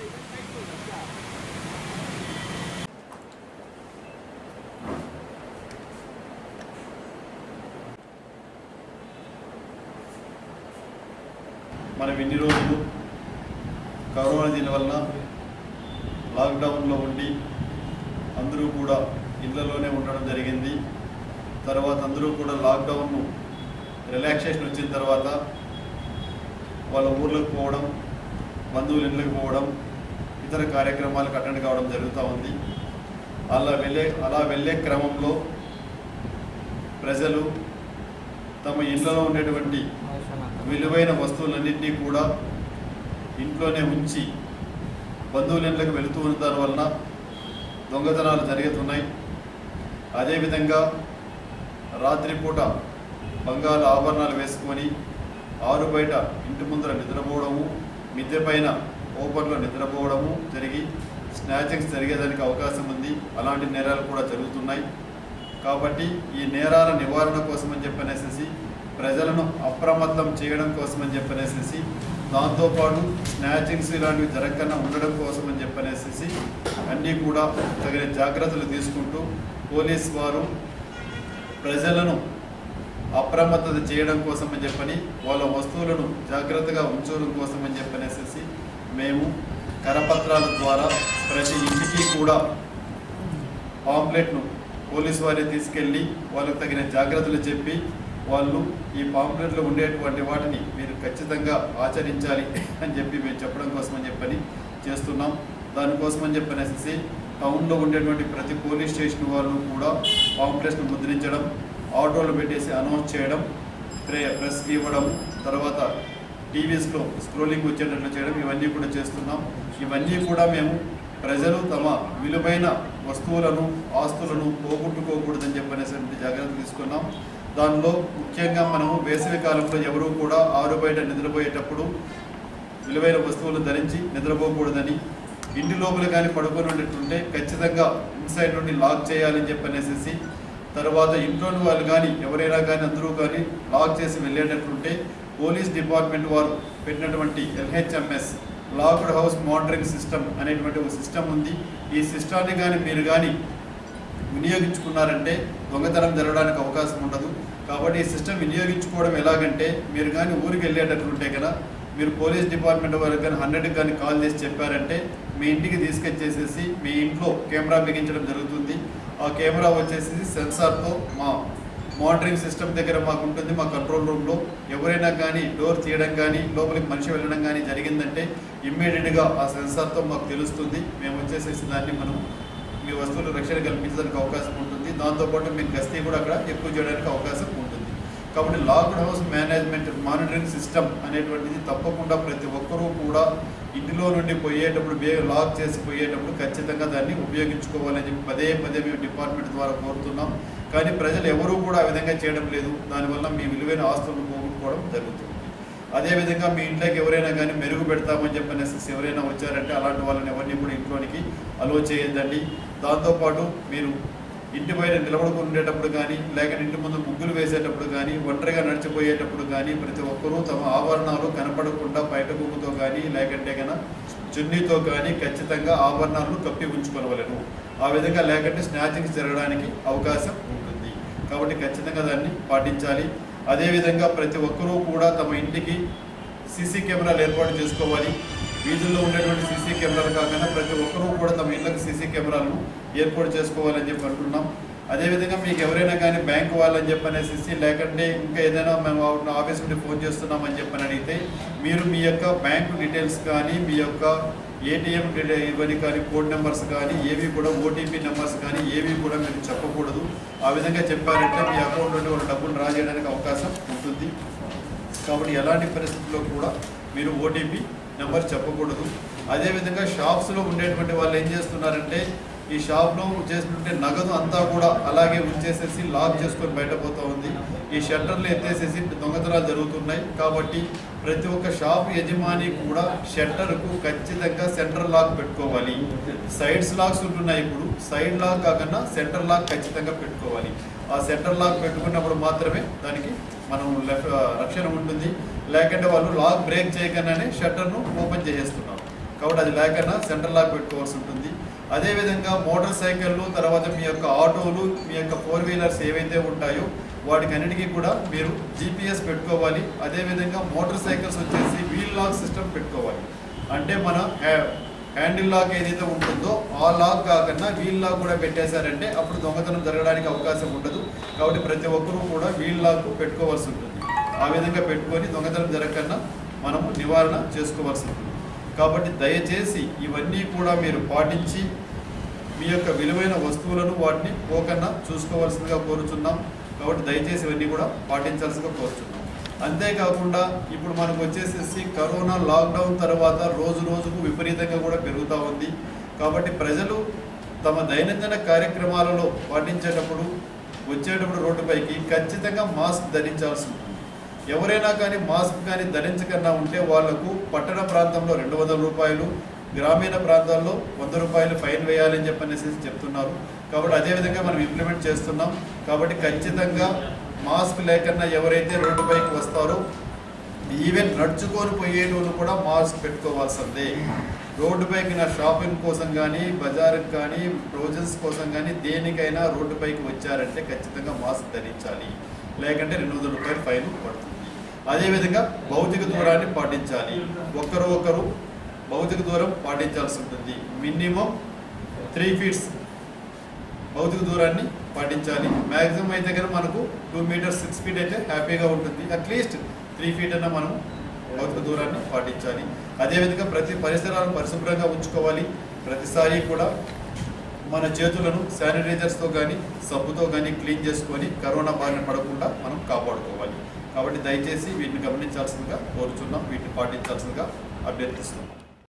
మనం ఇన్ని రోజులు కరోనా దీనివల్ల లాక్డౌన్లో ఉండి అందరూ కూడా ఇళ్లలోనే ఉండడం జరిగింది. తర్వాత అందరూ కూడా లాక్డౌన్ రిలాక్సేషన్ వచ్చిన తర్వాత వాళ్ళ ఊర్లకు పోవడం, బంధువుల ఇళ్ళకి పోవడం, ఇతర కార్యక్రమాలకు అటెండ్ కావడం జరుగుతూ ఉంది. అలా వెళ్ళే క్రమంలో ప్రజలు తమ ఇళ్లలో ఉండేటువంటి విలువైన వస్తువులన్నింటినీ కూడా ఇంట్లోనే ఉంచి బంధువుల ఇళ్ళకి వెళుతూ ఉండడం వలన దొంగతనాలు జరుగుతున్నాయి. అదేవిధంగా రాత్రిపూట బంగారు ఆభరణాలు వేసుకొని ఆరు బయట ఇంటి ముందర నిద్రపోవడము, మిద్దె పైన ఓపెన్లో నిద్రపోవడము జరిగి స్నాచింగ్స్ జరిగేదానికి అవకాశం ఉంది. అలాంటి నేరాలు కూడా జరుగుతున్నాయి. కాబట్టి ఈ నేరాల నివారణ కోసమని చెప్పనేసి ప్రజలను అప్రమత్తం చేయడం కోసమని చెప్పనేసి దాంతోపాటు స్నాచింగ్స్ ఇలాంటివి జరగకుండా ఉండడం కోసమని చెప్పనేసి అన్నీ కూడా తగిన జాగ్రత్తలు తీసుకుంటూ పోలీస్ వారు ప్రజలను అప్రమత్తత చేయడం కోసమని చెప్పని వాళ్ళ వస్తువులను జాగ్రత్తగా ఉంచడం కోసమని చెప్పనేసి మేము కరపత్రాల ద్వారా ప్రతి ఇంటికి కూడా పాంప్లెట్ను పోలీసు వారే తీసుకెళ్ళి వాళ్ళకు తగిన జాగ్రత్తలు చెప్పి వాళ్ళు ఈ పాంప్లెట్లో ఉండేటువంటి వాటిని మీరు ఖచ్చితంగా ఆచరించాలి అని చెప్పి మేము చెప్పడం కోసమని చెప్పని చేస్తున్నాం. దానికోసమని చెప్పనేసి టౌన్లో ఉండేటువంటి ప్రతి పోలీస్ స్టేషన్ వాళ్ళు కూడా పాంప్లెట్స్ను ముద్రించడం, ఆటోలు పెట్టేసి అనౌన్స్ చేయడం, ప్రెస్కి ఇవ్వడం, తర్వాత టీవీస్లో స్క్రోలింగ్ వచ్చేటట్లు చేయడం, ఇవన్నీ కూడా చేస్తున్నాం. ఇవన్నీ కూడా మేము ప్రజలు తమ విలువైన వస్తువులను, ఆస్తులను పోగొట్టుకోకూడదని చెప్పనేసి జాగ్రత్త తీసుకున్నాం. దానిలో ముఖ్యంగా మనము వేసవి కాలంలో ఎవరూ కూడా ఆరు బయట నిద్రపోయేటప్పుడు విలువైన వస్తువులు ధరించి నిద్రపోకూడదని, ఇంటి లోపల కానీ పడుకొని ఉండేటుంటే ఖచ్చితంగా ఇన్సైడ్ నుండి లాక్ చేయాలని చెప్పనేసి, తర్వాత ఇంట్లోని వాళ్ళు కానీ ఎవరైనా కానీ అందరూ కానీ లాక్ చేసి వెళ్ళేటట్లుంటే పోలీస్ డిపార్ట్మెంట్ వారు పెట్టినటువంటి LHMS locked house monitoring system అనేటువంటి ఒక సిస్టమ్ ఉంది. ఈ సిస్టాన్ని కానీ మీరు కానీ వినియోగించుకున్నారంటే దొంగతనం జరగడానికి అవకాశం ఉండదు. కాబట్టి ఈ సిస్టమ్ వినియోగించుకోవడం ఎలాగంటే, మీరు కానీ ఊరికి వెళ్ళేటట్లుంటే కదా మీరు పోలీస్ డిపార్ట్మెంట్ వారికి కానీ 100కి కానీ కాల్ చేసి చెప్పారంటే మీ ఇంటికి తీసుకొచ్చేసేసి మీ ఇంట్లో కెమెరా బిగించడం జరుగుతుంది. ఆ కెమెరా వచ్చేసి సెన్సార్తో మా మానిటరింగ్ సిస్టమ్ దగ్గర మాకు ఉంటుంది. మా కంట్రోల్ రూమ్లో ఎవరైనా కానీ డోర్ తీయడం కానీ లోపలికి మనిషి వెళ్ళడం కానీ జరిగిందంటే ఇమ్మీడియట్గా ఆ సెన్సార్తో మాకు తెలుస్తుంది. మేము వచ్చేసేసి దాన్ని మనం మీ వస్తువులు రక్షణ కల్పించడానికి అవకాశం ఉంటుంది. దాంతోపాటు మీకు గస్తీ కూడా అక్కడ ఎక్కువ చేయడానికి అవకాశం ఉంటుంది. కాబట్టి locked house management monitoring system అనేటువంటిది తప్పకుండా ప్రతి ఒక్కరూ కూడా ఇంటిలో నుండి పోయేటప్పుడు లాక్ చేసి పోయేటప్పుడు ఖచ్చితంగా దాన్ని ఉపయోగించుకోవాలని చెప్పి పదే మేము డిపార్ట్మెంట్ ద్వారా కోరుతున్నాం. కానీ ప్రజలు ఎవరూ కూడా ఆ విధంగా చేయడం లేదు. దానివల్ల మీ విలువైన ఆస్తులను పోగొట్టుకోవడం జరుగుతుంది. అదేవిధంగా మీ ఇంట్లోకి ఎవరైనా కానీ మెరుగు పెడతామని చెప్పనేసి ఎవరైనా వచ్చారంటే అలాంటి వాళ్ళని ఎవరిని కూడా ఇంట్లోనికి అలో చేయొద్దండి. దాంతోపాటు మీరు ఇంటి బయట నిలబడుకుని ఉండేటప్పుడు కానీ, లేక ఇంటి ముందు ముగ్గులు వేసేటప్పుడు కానీ, ఒంటరిగా నడిచిపోయేటప్పుడు కానీ ప్రతి ఒక్కరూ తమ ఆభరణాలు కనపడకుండా బయట గుమ్ముతో కానీ లేకంటే కన్నా చున్నీతో కానీ ఖచ్చితంగా ఆభరణాలను కప్పి ఉంచుకోవలను. ఆ విధంగా లేకంటే స్నాచింగ్స్ జరగడానికి అవకాశం ఉంటుంది. కాబట్టి ఖచ్చితంగా దాన్ని పాటించాలి. అదేవిధంగా ప్రతి ఒక్కరూ కూడా తమ ఇంటికి సీసీ కెమెరాలు ఏర్పాటు చేసుకోవాలి. వీధుల్లో ఉండేటువంటి సీసీ కెమెరాలు కాకుండా ప్రతి ఒక్కరూ కూడా తమ ఇళ్ళకి సీసీ కెమెరాలను ఏర్పాటు చేసుకోవాలని చెప్పి అంటున్నాం. అదేవిధంగా మీకు ఎవరైనా కానీ బ్యాంకు వాళ్ళని చెప్పనేసి లేకంటే ఇంకా ఏదైనా మేము ఆఫీస్ నుండి ఫోన్ చేస్తున్నామని చెప్పని అడిగితే మీరు మీ యొక్క బ్యాంకు డీటెయిల్స్ కానీ, మీ యొక్క ATM ఇవన్నీ కానీ, కోడ్ నెంబర్స్ కానీ ఏవి కూడా OTP నెంబర్స్ కానీ ఏవి కూడా మీరు చెప్పకూడదు. ఆ విధంగా చెప్పారంటే మీ అకౌంట్ నుండి వాళ్ళు డబ్బులు డ్రా చేయడానికి అవకాశం ఉంటుంది. కాబట్టి ఎలాంటి పరిస్థితుల్లో కూడా మీరు OTP నెంబర్ చెప్పకూడదు. అదేవిధంగా షాప్స్లో ఉండేటువంటి వాళ్ళు ఏం చేస్తున్నారంటే ఈ షాప్లో చేస్తుంటే నగదు అంతా కూడా అలాగే ఉంచేసేసి లాక్ చేసుకొని బయటపోతూ ఉంది. ఈ షట్టర్లు ఎత్తేసేసి దొంగతనాలు జరుగుతున్నాయి. కాబట్టి ప్రతి ఒక్క షాప్ యజమాని కూడా షట్టర్కు ఖచ్చితంగా సెంటర్ లాక్ పెట్టుకోవాలి. సైడ్స్ లాక్స్ ఉంటున్నాయి, ఇప్పుడు సైడ్ లాక్ కాకుండా సెంటర్ లాక్ ఖచ్చితంగా పెట్టుకోవాలి. ఆ సెంటర్ లాక్ పెట్టుకున్నప్పుడు మాత్రమే దానికి మనం రక్షణ ఉంటుంది. లేకంటే వాళ్ళు లాక్ బ్రేక్ చేయకుండానే షట్టర్ను ఓపెన్ చేసేస్తున్నారు. కాబట్టి అది లేకన్నా సెంట్రల్ లాక్ పెట్టుకోవాల్సి ఉంటుంది. అదేవిధంగా మోటార్ సైకిళ్ళు, తర్వాత మీ యొక్క ఆటోలు, మీ యొక్క 4 వీలర్స్ ఏవైతే ఉంటాయో వాటికి అన్నిటికీ కూడా మీరు GPS పెట్టుకోవాలి. అదేవిధంగా మోటార్ సైకిల్స్ వచ్చేసి వీల్ లాక్ సిస్టమ్ పెట్టుకోవాలి. అంటే మన హ్యాండిల్ లాక్ ఏదైతే ఉంటుందో ఆ లాక్ కాకుండా వీల్ లాక్ కూడా పెట్టేశారంటే అప్పుడు దొంగతనం జరగడానికి అవకాశం ఉండదు. కాబట్టి ప్రతి ఒక్కరూ కూడా వీల్ లాక్ పెట్టుకోవాల్సి ఉంటుంది. ఆ విధంగా పెట్టుకొని దొంగతనం జరగకుండా మనము నివారణ చేసుకోవాల్సి ఉంటుంది. కాబట్టి దయచేసి ఇవన్నీ కూడా మీరు పాటించి మీ యొక్క విలువైన వస్తువులను వాటిని పోకన్నా చూసుకోవాల్సిందిగా కోరుచున్నాం. కాబట్టి దయచేసి ఇవన్నీ కూడా పాటించాల్సిందిగా కోరుచున్నాం. అంతేకాకుండా ఇప్పుడు మనకు వచ్చేసేసి కరోనా లాక్డౌన్ తర్వాత రోజు రోజుకు విపరీతంగా కూడా పెరుగుతూ ఉంది. కాబట్టి ప్రజలు తమ దైనందిన కార్యక్రమాలలో పాటించేటప్పుడు వచ్చేటప్పుడు రోడ్డుపైకి ఖచ్చితంగా మాస్క్ ధరించాల్సి ఉంటుంది. ఎవరైనా కానీ మాస్క్ కానీ ధరించకుండా ఉంటే వాళ్లకు పట్టణ ప్రాంతంలో 200 రూపాయలు, గ్రామీణ ప్రాంతాల్లో 100 రూపాయలు ఫైన్ వేయాలని చెప్పనేసి చెప్తున్నారు. కాబట్టి అదేవిధంగా మనం ఇంప్లిమెంట్ చేస్తున్నాం. కాబట్టి ఖచ్చితంగా మాస్క్ లేకుండా ఎవరైతే రోడ్డుపైకి వస్తారో ఈవెన్ నడుచుకొని పోయేటోళ్ళు కూడా మాస్క్ పెట్టుకోవాల్సిందే. రోడ్డుపైకి నా షాపింగ్ కోసం కానీ, బజార్కి కానీ, ప్రొవిజన్స్ కోసం కానీ దేనికైనా రోడ్డుపైకి వచ్చారంటే ఖచ్చితంగా మాస్క్ ధరించాలి. లేకంటే 200 రూపాయలు ఫైన్ పడుతుంది. అదేవిధంగా భౌతిక దూరాన్ని పాటించాలి. ఒకరు భౌతిక దూరం పాటించాల్సి ఉంటుంది. మినిమం 3 ఫీట్స్ భౌతిక దూరాన్ని పాటించాలి. మ్యాక్సిమం అయితే కనుక మనకు 2 మీటర్స్ 6 ఫీట్ అయితే హ్యాపీగా ఉంటుంది. అట్లీస్ట్ 3 ఫీట్ అన్నా మనం భౌతిక దూరాన్ని పాటించాలి. అదేవిధంగా ప్రతి పరిసరాలను పరిశుభ్రంగా ఉంచుకోవాలి. ప్రతిసారి కూడా మన చేతులను శానిటైజర్స్తో కానీ సబ్బుతో కానీ క్లీన్ చేసుకొని కరోనా బారిన పడకుండా మనం కాపాడుకోవాలి. కాబట్టి దయచేసి వీటిని గమనించాల్సిందిగా కోరుచున్నాం. వీటిని పాటించాల్సిందిగా అభ్యర్థిస్తున్నాం.